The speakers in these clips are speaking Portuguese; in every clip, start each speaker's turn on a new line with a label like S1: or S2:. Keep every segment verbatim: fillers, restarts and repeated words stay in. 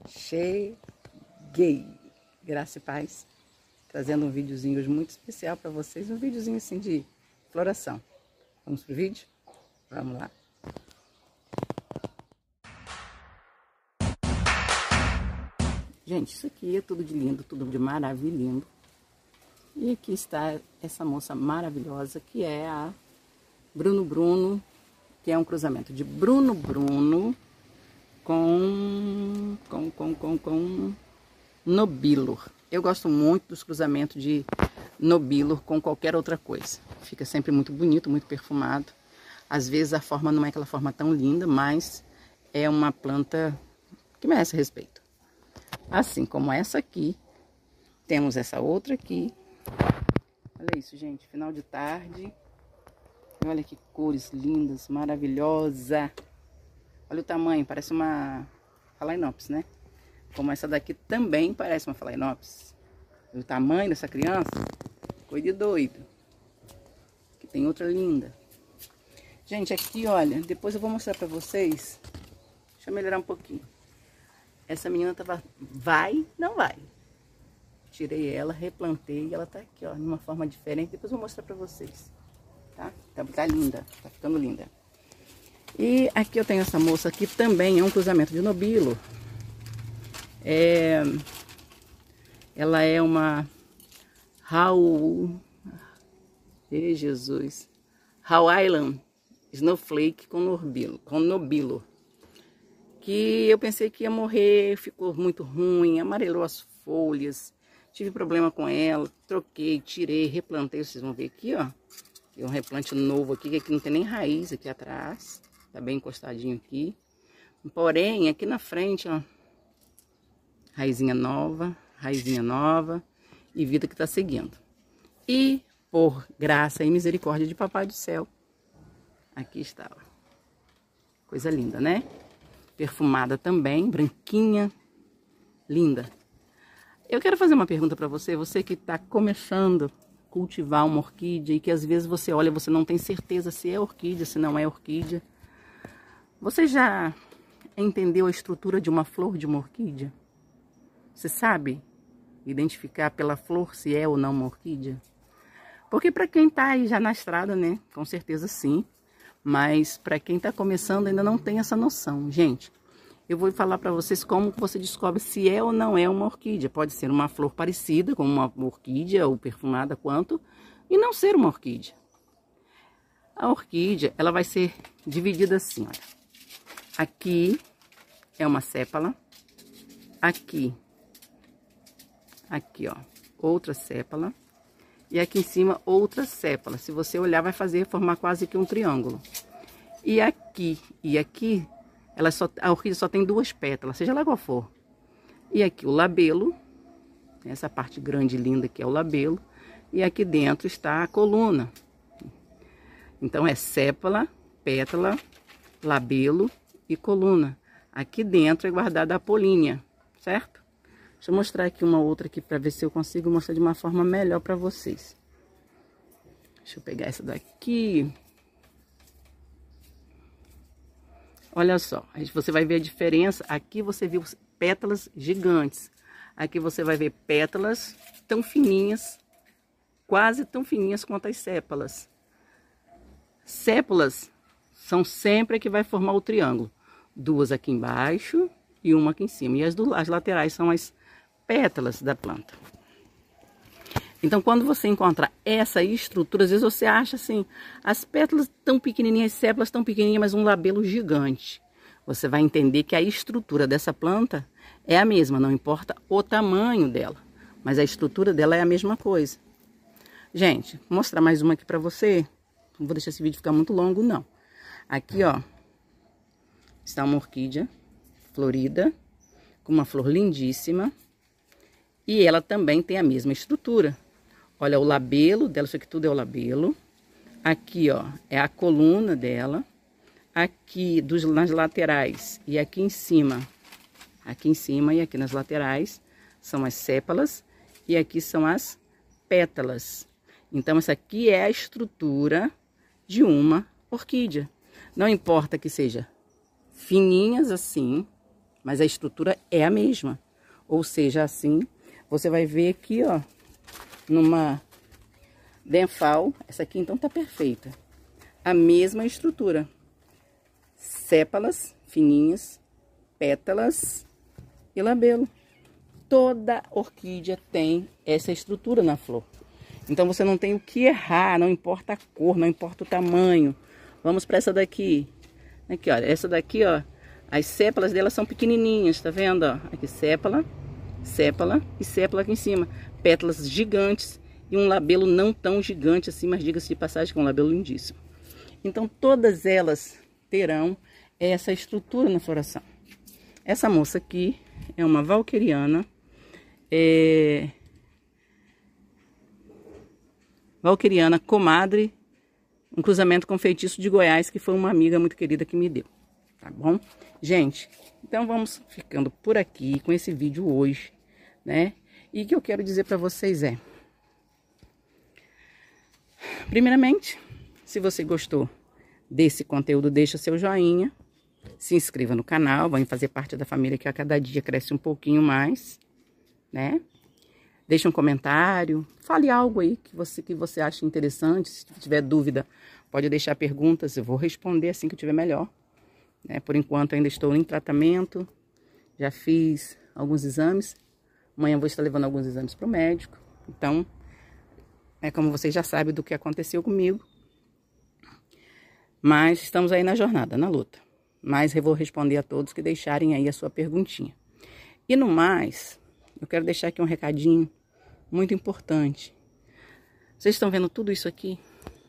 S1: Cheguei! Graça e paz, trazendo um videozinho hoje muito especial para vocês, um videozinho assim de floração. Vamos pro vídeo? Vamos lá! Gente, isso aqui é tudo de lindo, tudo de maravilha lindo. E aqui está essa moça maravilhosa que é a Bruno Bruno, que é um cruzamento de Bruno Bruno com, com, com, com, com Nobilur. Eu gosto muito dos cruzamentos de Nobilur com qualquer outra coisa. Fica sempre muito bonito, muito perfumado. Às vezes a forma não é aquela forma tão linda, mas é uma planta que merece respeito. Assim como essa aqui, temos essa outra aqui. Olha isso, gente, final de tarde. Olha que cores lindas, maravilhosa. Olha o tamanho, parece uma Phalaenopsis, né? Como essa daqui também parece uma Phalaenopsis. O tamanho dessa criança, coisa de doido. Aqui tem outra linda. Gente, aqui, olha, depois eu vou mostrar pra vocês. Deixa eu melhorar um pouquinho. Essa menina tava, vai, não vai. Tirei ela, replantei e ela tá aqui, ó, de uma forma diferente. Depois eu vou mostrar pra vocês, tá? Tá, tá linda, tá ficando linda. E aqui eu tenho essa moça aqui, também é um cruzamento de Nobilur. É, ela é uma Raul, e Jesus, Raul Island Snowflake com Nobilur, com Nobilur. Que eu pensei que ia morrer, ficou muito ruim, amarelou as folhas, tive problema com ela, troquei, tirei, replantei, vocês vão ver aqui, ó, tem um replante novo aqui, que aqui não tem nem raiz aqui atrás, tá bem encostadinho aqui, porém, aqui na frente, ó, raizinha nova, raizinha nova, e vida que tá seguindo. E, por graça e misericórdia de Papai do Céu, aqui está, ó, coisa linda, né? Perfumada também, branquinha, linda. Eu quero fazer uma pergunta para você, você que está começando a cultivar uma orquídea e que às vezes você olha, você não tem certeza se é orquídea, se não é orquídea. Você já entendeu a estrutura de uma flor de uma orquídea? Você sabe identificar pela flor se é ou não uma orquídea? Porque para quem está aí já na estrada, né, com certeza sim. Mas para quem está começando ainda não tem essa noção. Gente, eu vou falar para vocês como você descobre se é ou não é uma orquídea. Pode ser uma flor parecida com uma orquídea ou perfumada quanto e não ser uma orquídea. A orquídea, ela vai ser dividida assim, olha. Aqui é uma sépala. Aqui, aqui, ó, outra sépala. E aqui em cima, outra sépala. Se você olhar, vai fazer, formar quase que um triângulo. E aqui e aqui, ela só, a orquídea só tem duas pétalas, seja lá qual for. E aqui o labelo, essa parte grande e linda que é o labelo. E aqui dentro está a coluna. Então é sépala, pétala, labelo e coluna. Aqui dentro é guardada a polínia, certo? Deixa eu mostrar aqui uma outra aqui para ver se eu consigo mostrar de uma forma melhor para vocês. Deixa eu pegar essa daqui. Olha só, aí você vai ver a diferença. Aqui você viu pétalas gigantes. Aqui você vai ver pétalas tão fininhas, quase tão fininhas quanto as sépalas. Sépalas são sempre a que vai formar o triângulo. Duas aqui embaixo e uma aqui em cima. E as, do, as laterais são as pétalas da planta. Então, quando você encontra essa estrutura, às vezes você acha assim, as pétalas tão pequenininhas, as sépalas tão pequenininhas, mas um labelo gigante. Você vai entender que a estrutura dessa planta é a mesma, não importa o tamanho dela, mas a estrutura dela é a mesma coisa. Gente, vou mostrar mais uma aqui para você. Não vou deixar esse vídeo ficar muito longo, não. Aqui, ó, está uma orquídea florida, com uma flor lindíssima. E ela também tem a mesma estrutura. Olha o labelo dela, isso aqui tudo é o labelo. Aqui, ó, é a coluna dela. Aqui dos, nas laterais e aqui em cima. Aqui em cima e aqui nas laterais são as sépalas. E aqui são as pétalas. Então, essa aqui é a estrutura de uma orquídea. Não importa que seja fininhas assim, mas a estrutura é a mesma. Ou seja, assim, você vai ver aqui, ó, numa denfal, essa aqui então tá perfeita. A mesma estrutura. Sépalas fininhas, pétalas e labelo. Toda orquídea tem essa estrutura na flor. Então você não tem o que errar, não importa a cor, não importa o tamanho. Vamos para essa daqui. Aqui, olha, essa daqui, ó, as sépalas dela são pequenininhas, tá vendo, ó? Aqui sépala, sépala e sépala aqui em cima. Pétalas gigantes e um labelo não tão gigante assim, mas diga-se de passagem que é um labelo lindíssimo. Então todas elas terão essa estrutura na floração. Essa moça aqui é uma valqueriana, é... valqueriana comadre, um cruzamento com feitiço de Goiás, que foi uma amiga muito querida que me deu, tá bom? Gente, então vamos ficando por aqui com esse vídeo hoje, né? E o que eu quero dizer para vocês é, primeiramente, se você gostou desse conteúdo, deixa seu joinha, se inscreva no canal, vão fazer parte da família que a cada dia cresce um pouquinho mais, né? Deixe um comentário, fale algo aí que você, que você acha interessante. Se tiver dúvida, pode deixar perguntas, eu vou responder assim que eu tiver melhor. Né? Por enquanto ainda estou em tratamento, já fiz alguns exames. Amanhã vou estar levando alguns exames para o médico. Então, é como vocês já sabem do que aconteceu comigo. Mas estamos aí na jornada, na luta. Mas eu vou responder a todos que deixarem aí a sua perguntinha. E no mais, eu quero deixar aqui um recadinho muito importante. Vocês estão vendo tudo isso aqui?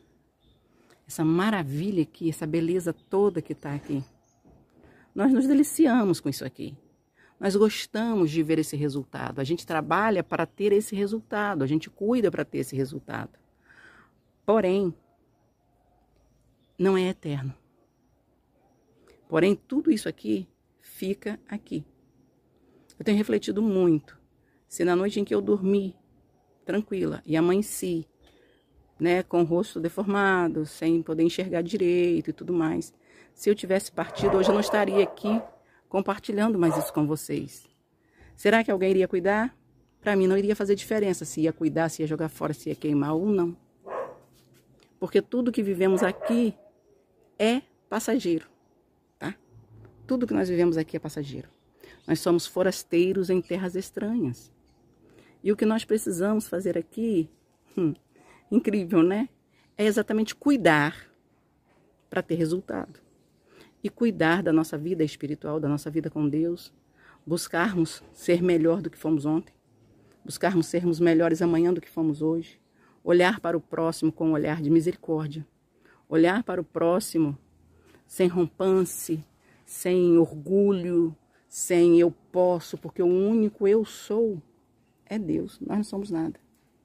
S1: Essa maravilha aqui, essa beleza toda que está aqui. Nós nos deliciamos com isso aqui. Nós gostamos de ver esse resultado. A gente trabalha para ter esse resultado. A gente cuida para ter esse resultado. Porém, não é eterno. Porém, tudo isso aqui fica aqui. Eu tenho refletido muito. Se na noite em que eu dormi tranquila e amanheci, né, com o rosto deformado, sem poder enxergar direito e tudo mais, se eu tivesse partido, hoje eu não estaria aqui compartilhando mais isso com vocês. Será que alguém iria cuidar? Para mim não iria fazer diferença se ia cuidar, se ia jogar fora, se ia queimar ou não. Porque tudo que vivemos aqui é passageiro, tá? Tudo que nós vivemos aqui é passageiro. Nós somos forasteiros em terras estranhas. E o que nós precisamos fazer aqui, hum, incrível, né? É exatamente cuidar para ter resultado. E cuidar da nossa vida espiritual, da nossa vida com Deus. Buscarmos ser melhor do que fomos ontem. Buscarmos sermos melhores amanhã do que fomos hoje. Olhar para o próximo com um olhar de misericórdia. Olhar para o próximo sem rompance, sem orgulho, sem eu posso, porque o único eu sou é Deus. Nós não somos nada.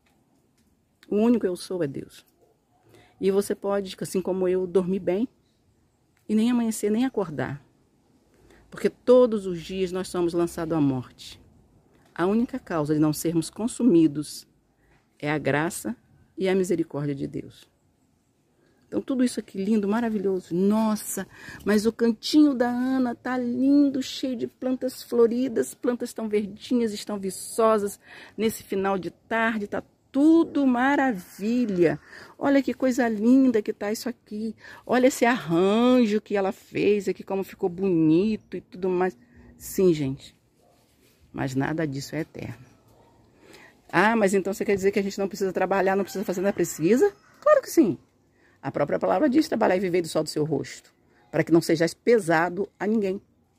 S1: O único eu sou é Deus. E você pode, assim como eu, dormir bem e nem amanhecer, nem acordar. Porque todos os dias nós somos lançados à morte. A única causa de não sermos consumidos é a graça e a misericórdia de Deus. Então tudo isso aqui lindo, maravilhoso. Nossa, mas o cantinho da Ana tá lindo, cheio de plantas floridas. Plantas tão verdinhas, estão viçosas. Nesse final de tarde tá tudo maravilha. Olha que coisa linda que tá isso aqui. Olha esse arranjo que ela fez aqui, como ficou bonito e tudo mais. Sim, gente. Mas nada disso é eterno. Ah, mas então você quer dizer que a gente não precisa trabalhar, não precisa fazer nada? Precisa? Claro que sim. A própria palavra diz, trabalhar e viver do sol do seu rosto, para que não sejais pesado a ninguém.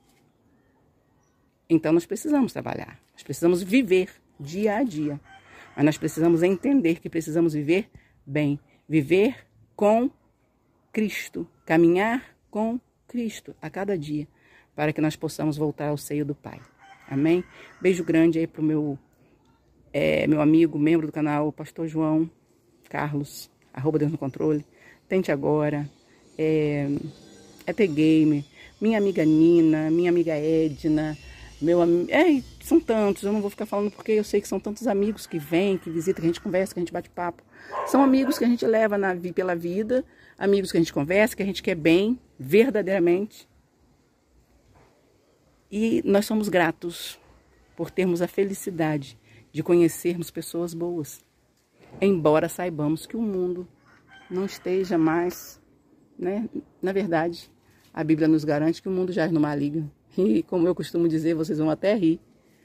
S1: Então nós precisamos trabalhar, nós precisamos viver dia a dia, mas nós precisamos entender que precisamos viver bem, viver com Cristo, caminhar com Cristo a cada dia, para que nós possamos voltar ao seio do Pai. Amém? Beijo grande aí para o meu, é, meu amigo, membro do canal, Pastor João Carlos, arroba Deus no Controle. Tente Agora, é, é P Game, minha amiga Nina, minha amiga Edna, meu amigo, é, são tantos, eu não vou ficar falando porque eu sei que são tantos amigos que vêm, que visitam, que a gente conversa, que a gente bate papo. São amigos que a gente leva na, pela vida, amigos que a gente conversa, que a gente quer bem, verdadeiramente. E nós somos gratos por termos a felicidade de conhecermos pessoas boas, embora saibamos que o mundo não esteja mais, né? Na verdade, a Bíblia nos garante que o mundo jaz no maligno. E como eu costumo dizer, vocês vão até rir.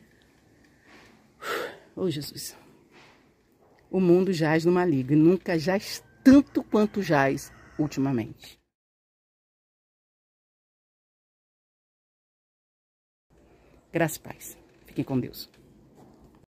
S1: Oh, Jesus. O mundo jaz no maligno, nunca jaz tanto quanto jaz ultimamente. Graças e paz. Fiquem com Deus.